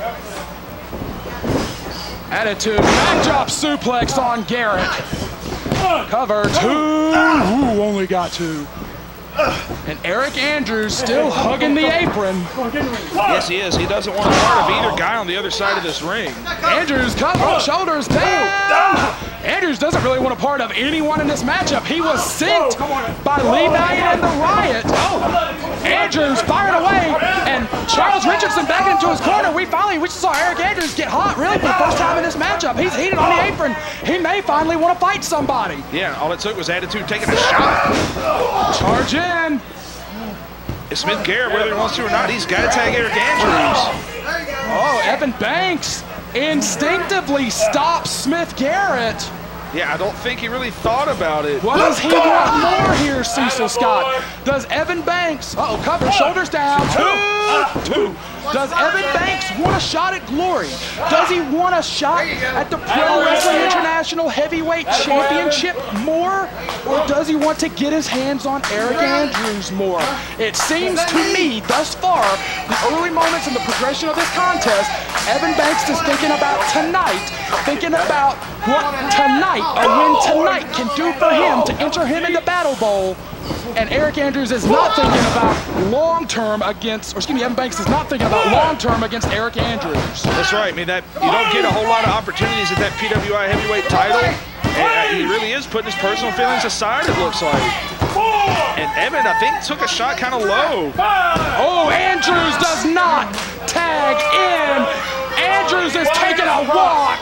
[SPEAKER 9] Attitude, backdrop suplex on Garrett. Cover two, ooh, only got two. And Eric Andrews still hugging the apron.
[SPEAKER 5] Yes, he is. He doesn't want a part of either guy on the other side of this ring.
[SPEAKER 9] Andrews cover, shoulders down. Andrews doesn't really want a part of anyone in this matchup. He was sent by Lee Valiant and the Riot. Andrews fired away, and Charles Richardson back into his corner. We finally, we just saw Eric Andrews get hot, really, for the first time in this matchup. He's heated on the apron. He may finally want to fight somebody.
[SPEAKER 5] Yeah, all it took was Attitude taking a shot.
[SPEAKER 9] Charge in.
[SPEAKER 5] It's Smith Garrett, whether he wants to or not, he's got to tag Eric Andrews.
[SPEAKER 9] Oh, Evan Banks instinctively stops Smith Garrett.
[SPEAKER 5] Yeah, I don't think he really thought about it.
[SPEAKER 9] What does he want more here, Cecil Scott? Does Evan Banks, uh-oh, cover, shoulders down, two, two. Does Evan Banks want a shot at glory? Does he want a shot at the Pro Wrestling International Heavyweight Championship more? Or does he want to get his hands on Eric Andrews more? It seems to me, thus far, the early moments in the progression of this contest, Evan Banks is thinking about tonight, thinking about what tonight, a win tonight, can do for him to enter him in the Battle Bowl. And Eric Andrews is not thinking about long-term against, or excuse me, Evan Banks is not thinking about long-term against Eric Andrews.
[SPEAKER 5] That's right. I mean, that you don't get a whole lot of opportunities at that P W I heavyweight title. And he really is putting his personal feelings aside, it looks like. And Evan, I think, took a shot kind of low.
[SPEAKER 9] Oh, Andrews does not tag in. Andrews is taking a walk.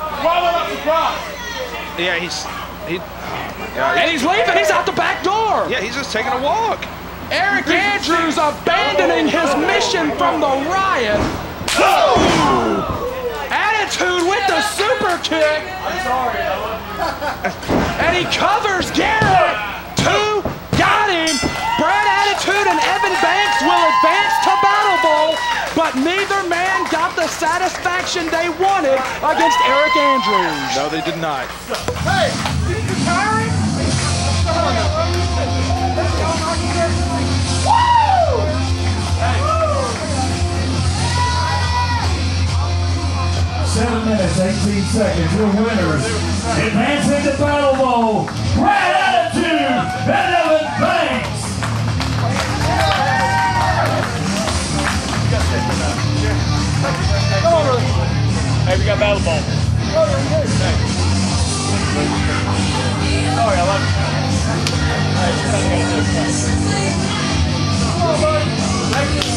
[SPEAKER 5] Yeah, he's... He,
[SPEAKER 9] yeah, and he's leaving. He's out the back door.
[SPEAKER 5] Yeah, he's just taking a walk.
[SPEAKER 9] Eric Andrews abandoning his mission from the Riot. Ooh. Attitude with the super kick. I'm sorry. And he covers Garrett. Two, got him. Brad Attitude and Evan Banks will advance to Battle Bowl, but neither man got the satisfaction they wanted against Eric Andrews.
[SPEAKER 5] No, they did not.
[SPEAKER 11] Hey!
[SPEAKER 8] eighteen seconds. Your winners, advancing to Battle Bowl, Brad Attitude and Evan Banks.
[SPEAKER 1] Hey, we got Battle Bowl. Sorry, I love you. Hey, you're not gonna do this. Come on, buddy. Thank you.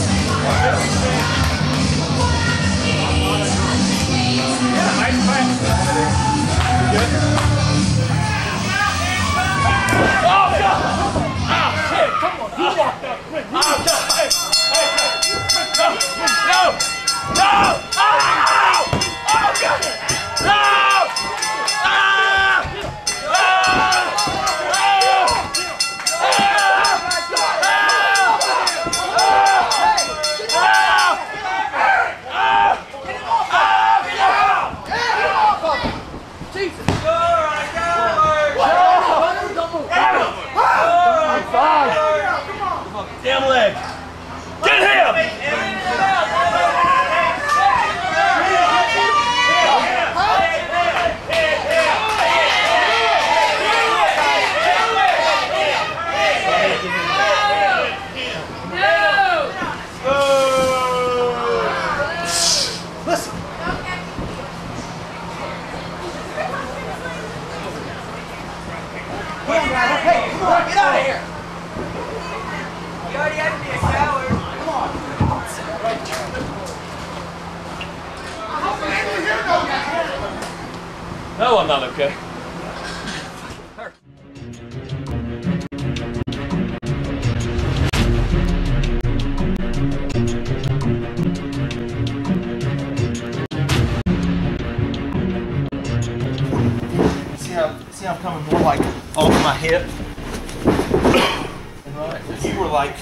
[SPEAKER 1] Yeah, nice fight. You good? Oh, God! Ah, shit, come on. You walked up quick. Oh, God. Hey, hey, hey. No, no, no! Oh, oh, God! No! Ah!
[SPEAKER 11] Damn leg. Get him!
[SPEAKER 13] Listen. Come on, Brad. Hey, come on, get out of here.
[SPEAKER 7] You already had to be a coward.
[SPEAKER 13] Come on.
[SPEAKER 1] No, I'm not okay.
[SPEAKER 13] See how, see how I'm coming more like off my hip? And right, you were like,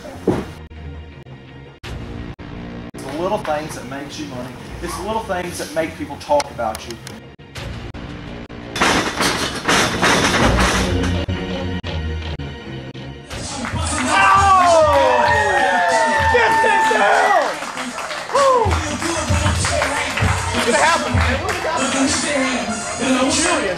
[SPEAKER 13] it's the little things that makes you money. It's the little things that make people talk about you.
[SPEAKER 11] What's gonna happen, man? I'm curious.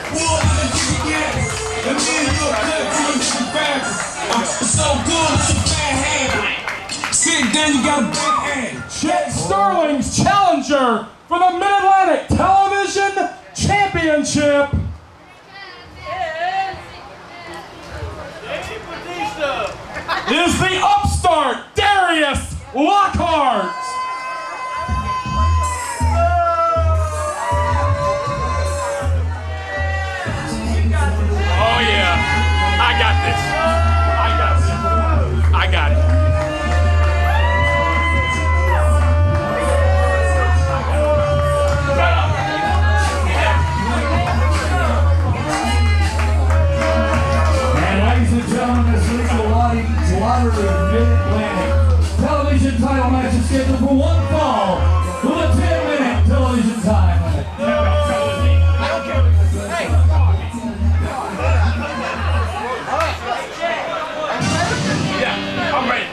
[SPEAKER 3] So good, it's a bad hand. Sit down, you got a bad hand. Chet Sterling's challenger for the Mid-Atlantic Television Championship is the upstart Darius Lockhart.
[SPEAKER 1] Oh yeah, I got this. I got this. I got it.
[SPEAKER 8] And ladies and gentlemen, this week's lottery Mid-Atlantic Television title match is scheduled for one fall with a ten minute television time limit.
[SPEAKER 1] I'm ready.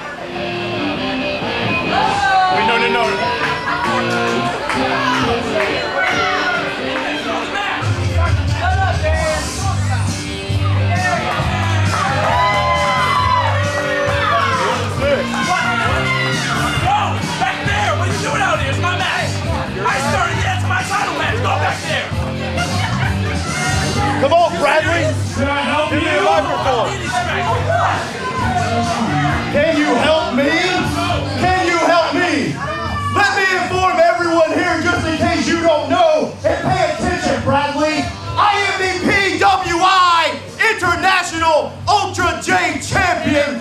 [SPEAKER 1] Wait, no, no, no.
[SPEAKER 11] Back there! What are you doing out here? It's my match! I started the it's my title match! Go back there!
[SPEAKER 5] Come on, Bradley!
[SPEAKER 3] Can I help
[SPEAKER 5] Give me
[SPEAKER 3] you?
[SPEAKER 5] a microphone.
[SPEAKER 11] Can you help me? Can you help me? Let me inform everyone here just in case you don't know, and pay attention, Bradley. I am the P W I International Ultra J Champion.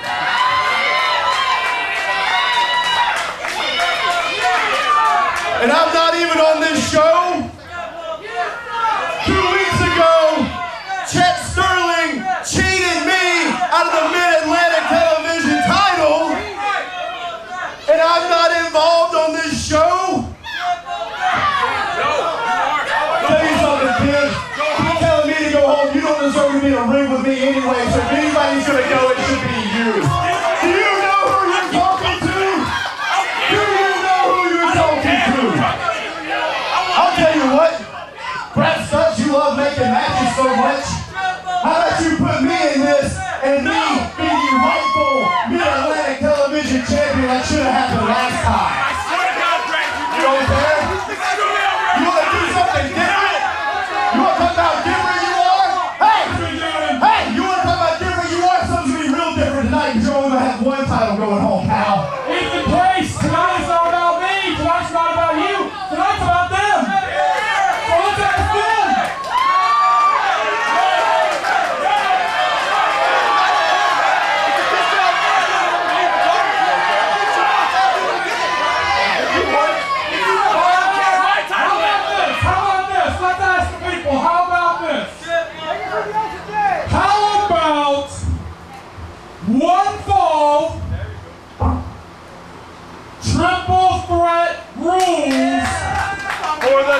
[SPEAKER 11] And I'm not even on this show. Two weeks ago, Chet Sterling cheated me out of the Mid-Atlantic Television title. And I'm not involved on this show. Tell you something, kid. You're telling me to go home. You don't deserve to be in a ring with me anyway. So if anybody's gonna go, it should be you. Do you know who you're talking to? Do you know who you're talking to? I'll tell you what.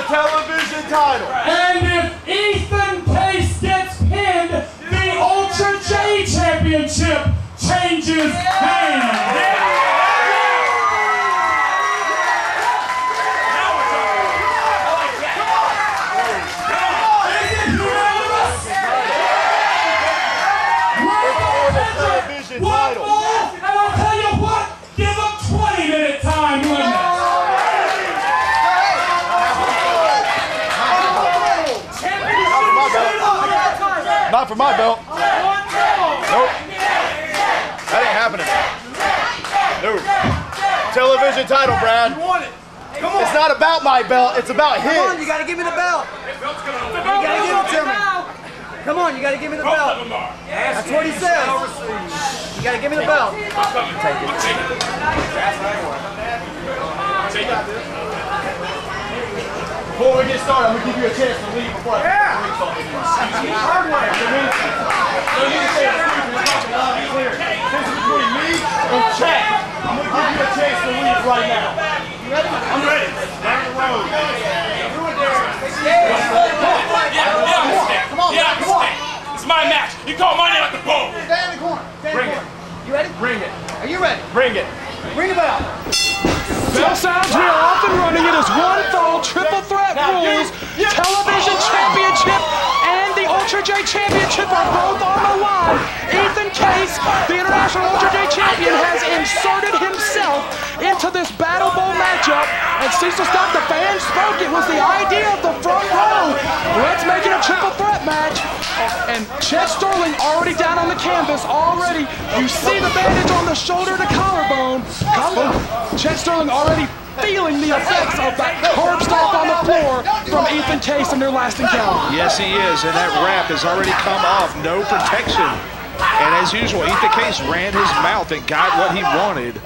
[SPEAKER 11] television title.
[SPEAKER 3] And if Ethan Case gets pinned, the Ultra J Championship changes hands. One more, and I'll tell you what, give them twenty minute time limit.
[SPEAKER 11] Not for my belt. Nope. That ain't happening. No. Television title, Brad.
[SPEAKER 7] You want it. Come on.
[SPEAKER 11] It's not about my belt, it's about his.
[SPEAKER 7] Come on, you gotta give me the belt. You gotta give it to me. Come on, you gotta give me the belt. That's what he says. You gotta give me the belt. Take it.
[SPEAKER 11] Before we get started, I'm gonna give you a chance to leave before I yeah. break something. Hard way. So you say it's clear. This is between me and Chad. I'm gonna give you a chance to leave right now. You ready? I'm ready. Down the road.
[SPEAKER 3] Yeah, yeah, come on, yeah, come on. It's my match. You call my name at the bowl.
[SPEAKER 7] Stay in the corner. Stay in
[SPEAKER 11] Bring
[SPEAKER 7] the
[SPEAKER 11] it.
[SPEAKER 7] corner. You ready?
[SPEAKER 11] Bring it.
[SPEAKER 7] Are you ready?
[SPEAKER 11] Bring it.
[SPEAKER 7] Bring it out.
[SPEAKER 9] Bell sounds, we are off and running. It is one fall, triple threat rules. Television Championship and the Ultra J Championship are both on the line. Ethan Case, the International Ultra J Champion, has inserted himself into this Battle Bowl matchup. And Cecil Scott, the fan spoke. It was the idea of the front row. Let's make it a triple threat match. And Chet Sterling already down on the canvas. Already, you see the bandage on the shoulder to collarbone. Collarbone. Chet Sterling already feeling the effects of that curb stomp on the floor from Ethan Case in their last encounter.
[SPEAKER 5] Yes, he is, and that wrap has already come off. No protection. And as usual, Ethan Case ran his mouth and got what he wanted.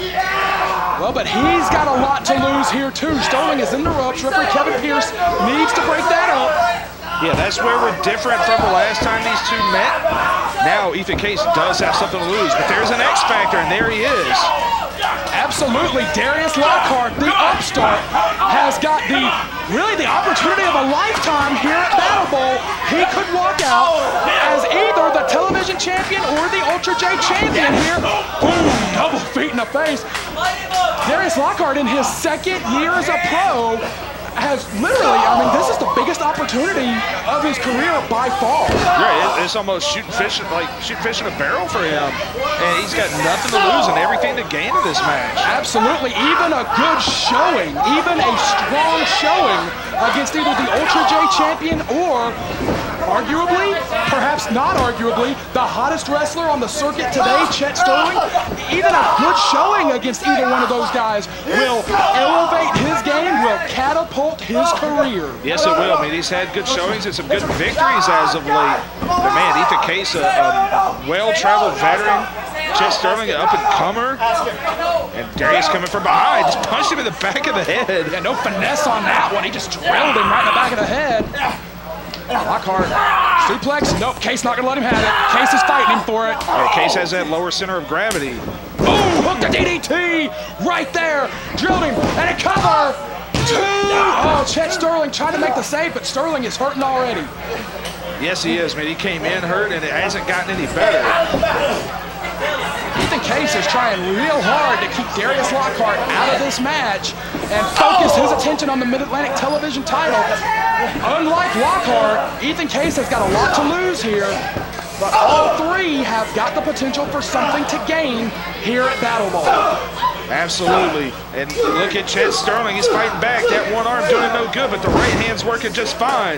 [SPEAKER 9] Well, but he's got a lot to lose here, too. Sterling is in the ropes. Referee Kevin Pierce needs to break that up.
[SPEAKER 5] Yeah, that's where we're different from the last time these two met. Now Ethan Case does have something to lose, but there's an X factor, and there he is.
[SPEAKER 9] Absolutely, Darius Lockhart, the upstart, has got the, really the opportunity of a lifetime here at Battle Bowl. He could walk out as either the television champion or the Ultra J champion here. Boom, double feet in the face. Darius Lockhart in his second year as a pro has literally, I mean, this is the biggest opportunity of his career by far.
[SPEAKER 5] Yeah, it's almost shooting fish, like shooting fish in a barrel for him. And he's got nothing to lose and everything to gain in this match.
[SPEAKER 9] Absolutely, even a good showing, even a strong showing against either the Ultra J champion or, arguably, perhaps not arguably, the hottest wrestler on the circuit today, Chet Sterling. Even a good showing against either one of those guys will elevate his game, will catapult his career.
[SPEAKER 5] Yes, it will. I mean, he's had good showings and some good victories as of late. But man, Ethan Case, a, a well-traveled veteran. Chet Sterling, an up-and-comer. And Darius coming from behind, just punched him in the back of the head.
[SPEAKER 9] Yeah, no finesse on that one. He just drilled him right in the back of the head. Lockhart, suplex, nope, Case not gonna let him have it. Case is fighting him for it.
[SPEAKER 5] Yeah, Case has that lower center of gravity.
[SPEAKER 9] Boom, hook to D D T, right there, drilled him, and a cover, two. Oh, Chet Sterling trying to make the save, but Sterling is hurting already.
[SPEAKER 5] Yes, he is, man. He came in hurt, and it hasn't gotten any better.
[SPEAKER 9] Ethan Case is trying real hard to keep Darius Lockhart out of this match and focus his attention on the Mid-Atlantic television title. Unlike Lockhart, Ethan Case has got a lot to lose here, but all three have got the potential for something to gain here at Battle Bowl.
[SPEAKER 5] Absolutely. And look at Chet Sterling. He's fighting back. That one arm doing no good, but the right hand's working just fine.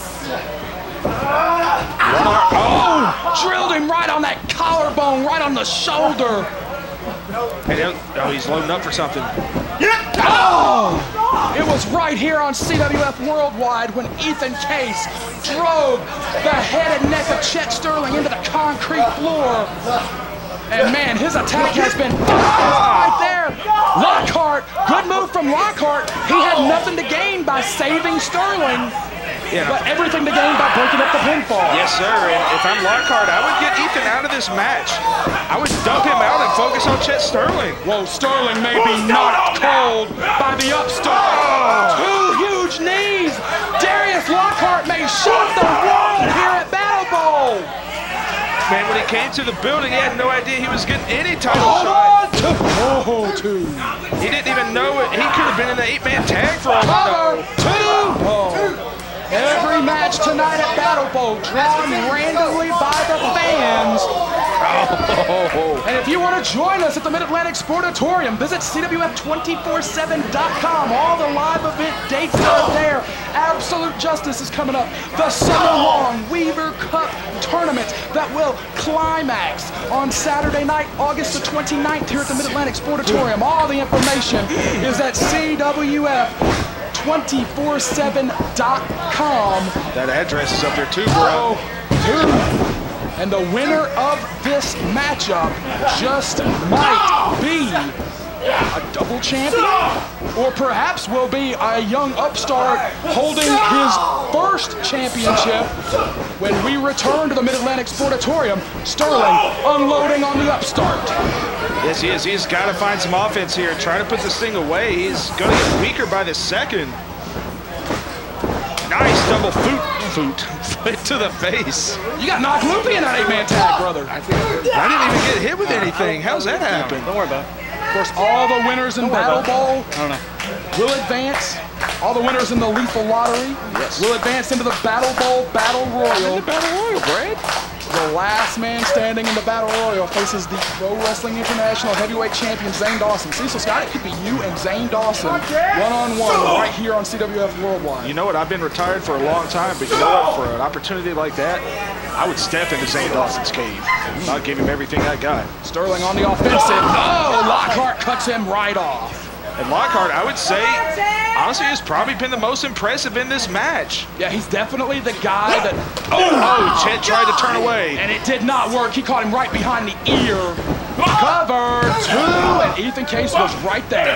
[SPEAKER 5] One arm.
[SPEAKER 9] Oh, drilled him right on that collarbone, right on the shoulder.
[SPEAKER 5] Hey, oh, he's loading up for something.
[SPEAKER 9] Oh! It was right here on C W F Worldwide when Ethan Case drove the head and neck of Chet Sterling into the concrete floor. And man, his attack has been right there. Lockhart, good move from Lockhart. He had nothing to gain by saving Sterling,
[SPEAKER 5] yeah,
[SPEAKER 9] but everything to gain by breaking up the pinfall.
[SPEAKER 5] Yes, sir. And if I'm Lockhart, I would get Ethan out of this match. I would dump him out and focus on Chet Sterling.
[SPEAKER 9] Whoa, Sterling may be knocked cold by the upstart. Oh. Two huge huge knees. Darius Lockhart may shock the world here at Battle Bowl.
[SPEAKER 5] Man, when he came to the building, he had no idea he was getting any title
[SPEAKER 9] Hold
[SPEAKER 5] shot.
[SPEAKER 9] on to oh, two.
[SPEAKER 5] He didn't even know it. He could have been in the eight-man tag for all we
[SPEAKER 9] Cover
[SPEAKER 5] know.
[SPEAKER 9] two. Oh. Every match tonight at Battle Bowl drawn randomly by the fans. Oh. And if you want to join us at the Mid-Atlantic Sportatorium, visit C W F two forty-seven dot com. All the live event dates are there. Absolute Justice is coming up. The summer-long Weaver Cup tournament that will climax on Saturday night, August the twenty-ninth here at the Mid-Atlantic Sportatorium. All the information is at C W F two forty-seven dot com.
[SPEAKER 5] That address is up there too, bro.
[SPEAKER 9] Dude. And the winner of this matchup just might be a double champion, or perhaps will be a young upstart holding his first championship when we return to the Mid-Atlantic Sportatorium. Sterling unloading on the upstart.
[SPEAKER 5] Yes, he is. He's got to find some offense here. Try to put this thing away. He's going to get weaker by the second. Nice double foot, foot, foot to the face.
[SPEAKER 9] You got knocked loopy in that eight-man tag, brother.
[SPEAKER 5] I didn't even get hit with anything. How's that happen?
[SPEAKER 7] Don't worry about it.
[SPEAKER 9] Of course, all the winners in Battle Bowl
[SPEAKER 7] I don't know.
[SPEAKER 9] will advance. All the winners in the Lethal Lottery
[SPEAKER 5] yes.
[SPEAKER 9] will advance into the Battle Bowl Battle Royal.
[SPEAKER 5] In the Battle Royal, Brad.
[SPEAKER 9] The last man standing in the Battle Royal faces the Pro Wrestling International Heavyweight Champion Zane Dawson. Cecil Scott, it could be you and Zane Dawson one-on-one right here on C W F Worldwide.
[SPEAKER 5] You know what? I've been retired for a long time, but you know what? For an opportunity like that, I would step into Zane Dawson's cave. I'll give him everything I got.
[SPEAKER 9] Sterling on the offensive. Oh, Lockhart cuts him right off.
[SPEAKER 5] And Lockhart, I would say, honestly, has probably been the most impressive in this match.
[SPEAKER 9] Yeah, he's definitely the guy that...
[SPEAKER 5] Oh, oh Chet tried to turn away.
[SPEAKER 9] And it did not work. He caught him right behind the ear. Cover two, and Ethan Case was right there.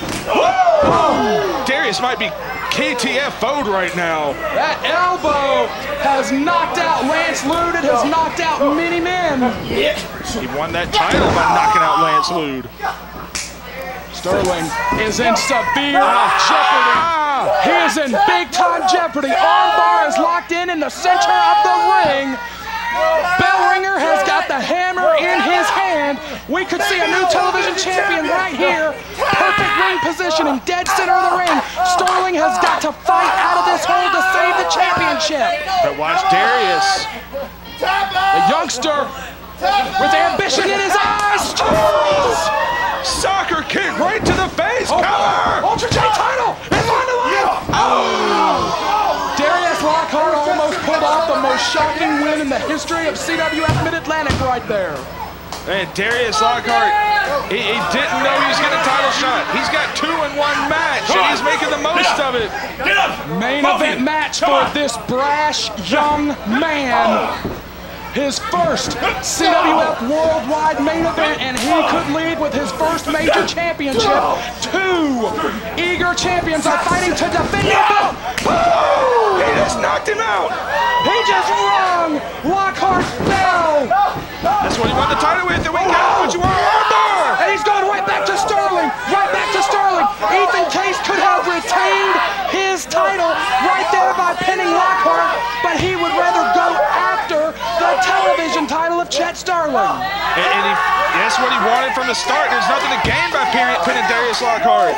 [SPEAKER 5] Oh, Darius might be K T F O'd right now.
[SPEAKER 9] That elbow has knocked out Lance Lude. It has knocked out many men.
[SPEAKER 5] He won that title by knocking out Lance Lude.
[SPEAKER 9] Sterling is in severe jeopardy. He is in big-time jeopardy. Armbar is locked in in the center of the ring. Bellringer has got the hammer in his hand. We could see a new television champion right here. Perfect ring positioning, dead center of the ring. Sterling has got to fight out of this hole to save the championship.
[SPEAKER 5] But watch Darius.
[SPEAKER 9] The youngster with ambition in his eyes.
[SPEAKER 5] Soccer kick right to the face.
[SPEAKER 9] Oh,
[SPEAKER 5] Cover.
[SPEAKER 9] Ultra J title is on the line. Oh. Darius Lockhart almost pulled off the most shocking win in the history of C W F Mid-Atlantic right there.
[SPEAKER 5] And Darius Lockhart, he, he didn't know he was getting a title shot. He's got two in one match, and he's making the most of it.
[SPEAKER 9] Main event match for this brash young man. His first C W F Worldwide main event, and he could lead with his first major championship. Two eager champions are fighting to defend their belt.
[SPEAKER 5] Oh, he just knocked him out.
[SPEAKER 9] He just rung Lockhart's bell.
[SPEAKER 5] That's what he won the title with, and we got what you want, Armbar.
[SPEAKER 9] And he's going right back to Sterling, right back to Sterling. Ethan Case could have retained his title right there by pinning Lockhart, but he would rather go after the television title of Chet Sterling.
[SPEAKER 5] And, and he, that's what he wanted from the start. There's nothing to gain by pinning Darius Lockhart.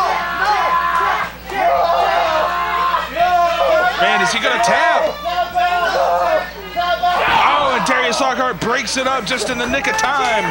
[SPEAKER 5] Man, is he going to tap? Oh, and Darius Lockhart breaks it up just in the nick of time.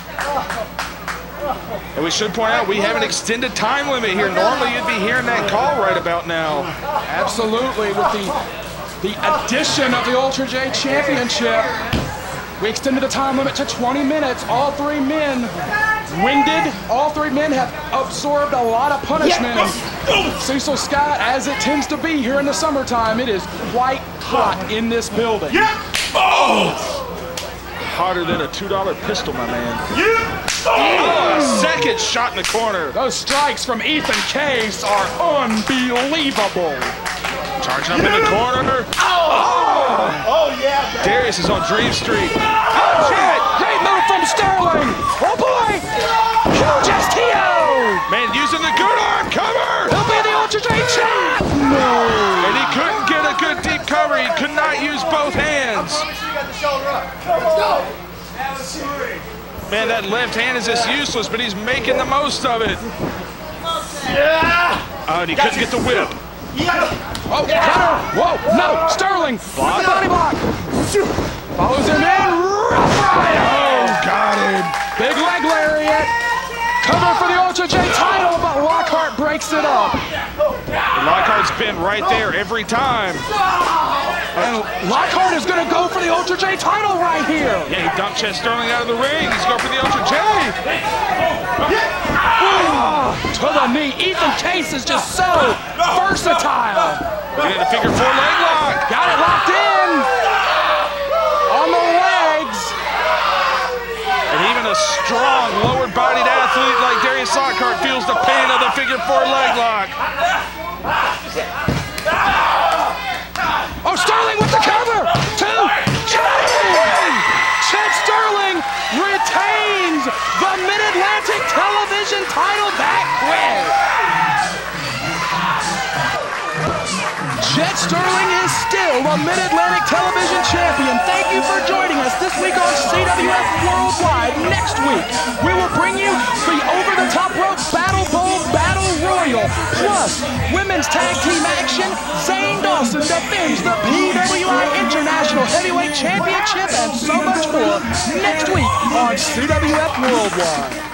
[SPEAKER 5] And we should point out, we have an extended time limit here. Normally, you'd be hearing that call right about now.
[SPEAKER 9] Absolutely, with the, the addition of the Ultra J Championship, we extended the time limit to twenty minutes. All three men winded. All three men have absorbed a lot of punishment. And Cecil Scott, as it tends to be here in the summertime, it is quite hot in this building.
[SPEAKER 5] Oh! Hotter than a two dollar pistol, my man. Oh, a second shot in the corner.
[SPEAKER 9] Those strikes from Ethan Case are unbelievable.
[SPEAKER 5] Charging up in the corner.
[SPEAKER 11] Oh, oh yeah.
[SPEAKER 5] Darius is on Dream Street.
[SPEAKER 9] Oh, shit. Great move from Sterling. Oh, boy. Huge S T O.
[SPEAKER 5] Man, using the good arm cover.
[SPEAKER 9] He'll be the Ultra J champ. no!
[SPEAKER 5] And he couldn't get a good deep cover. He could not use both hands. Man, that left hand is just useless, but he's making the most of it. Oh, and he couldn't get the whip.
[SPEAKER 9] Oh, cutter! Whoa, no, Sterling! Block. Body block! Follows him in, rough rider!
[SPEAKER 5] Oh, got him.
[SPEAKER 9] Big leg lariat. Cover for the Ultra J title, but Lockhart breaks it up.
[SPEAKER 5] Lockhart's been right there every time.
[SPEAKER 9] And Lockhart is going to go for the Ultra J title right here.
[SPEAKER 5] Yeah, he dumped Chet Sterling out of the ring. He's going for the Ultra J.
[SPEAKER 9] Oh, to the knee. Ethan Case is just so versatile.
[SPEAKER 5] He had a figure four leg lock.
[SPEAKER 9] Got it locked in. On the legs.
[SPEAKER 5] And even a strong lower-bodied athlete like Darius Lockhart feels the pain of the figure four leg lock.
[SPEAKER 9] Oh, Sterling with the cover. Two. Chet Sterling retains the Mid-Atlantic Television title that quick. Chet Sterling is still the Mid-Atlantic Television Champion. Thank you for joining us this week on C W F Worldwide. Next week, we will bring you the over-the-top rope Battle Bowl Battle Royal, plus women's tag team action. Zane Dawson defends the P W I International Heavyweight Championship and so much more next week on C W F Worldwide.